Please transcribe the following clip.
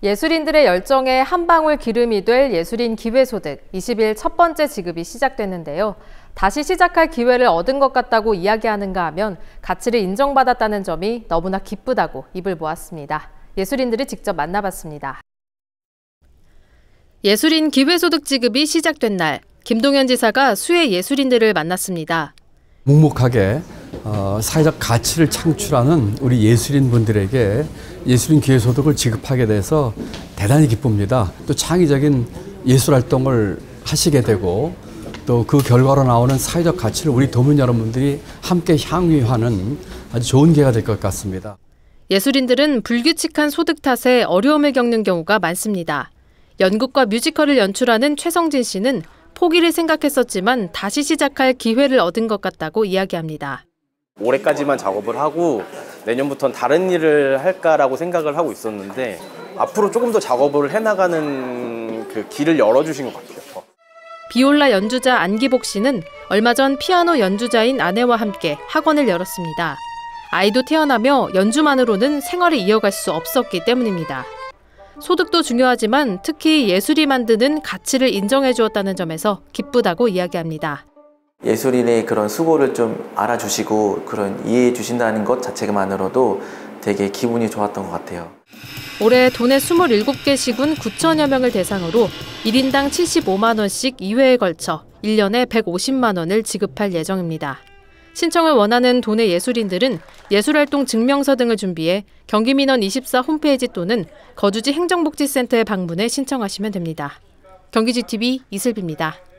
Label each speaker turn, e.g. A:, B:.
A: 예술인들의 열정에 한 방울 기름이 될 예술인 기회소득 20일 첫 번째 지급이 시작됐는데요. 다시 시작할 기회를 얻은 것 같다고 이야기하는가 하면 가치를 인정받았다는 점이 너무나 기쁘다고 입을 모았습니다. 예술인들을 직접 만나봤습니다. 예술인 기회소득 지급이 시작된 날, 김동연 지사가 수혜 예술인들을 만났습니다.
B: 묵묵하게 사회적 가치를 창출하는 우리 예술인 분들에게 예술인 기회소득을 지급하게 돼서 대단히 기쁩니다. 또 창의적인 예술 활동을 하시게 되고 또 그 결과로 나오는 사회적 가치를 우리 도민 여러분들이 함께 향유하는 아주 좋은 기회가 될 것 같습니다.
A: 예술인들은 불규칙한 소득 탓에 어려움을 겪는 경우가 많습니다. 연극과 뮤지컬을 연출하는 최성진 씨는 포기를 생각했었지만 다시 시작할 기회를 얻은 것 같다고 이야기합니다.
C: 올해까지만 작업을 하고 내년부터는 다른 일을 할까라고 생각을 하고 있었는데 앞으로 조금 더 작업을 해나가는 그 길을 열어주신 것 같아요.
A: 비올라 연주자 안기복 씨는 얼마 전 피아노 연주자인 아내와 함께 학원을 열었습니다. 아이도 태어나며 연주만으로는 생활을 이어갈 수 없었기 때문입니다. 소득도 중요하지만 특히 예술이 만드는 가치를 인정해 주었다는 점에서 기쁘다고 이야기합니다.
D: 예술인의 그런 수고를 좀 알아주시고 그런 이해해 주신다는 것 자체만으로도 되게 기분이 좋았던 것 같아요.
A: 올해 도내 27개 시군 9천여 명을 대상으로 1인당 75만 원씩 2회에 걸쳐 1년에 150만 원을 지급할 예정입니다. 신청을 원하는 도내 예술인들은 예술활동 증명서 등을 준비해 경기민원24 홈페이지 또는 거주지 행정복지센터에 방문해 신청하시면 됩니다. 경기지TV 이슬비입니다.